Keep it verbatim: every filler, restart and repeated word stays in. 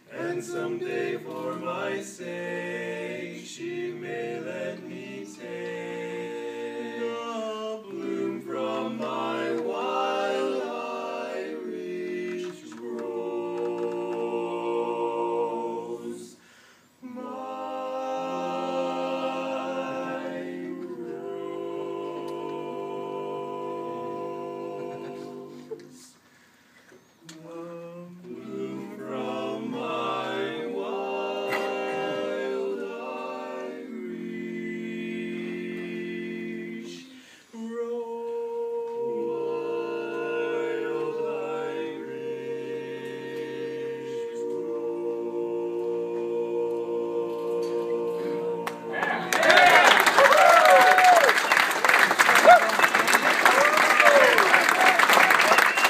and someday for my sake she may let me take.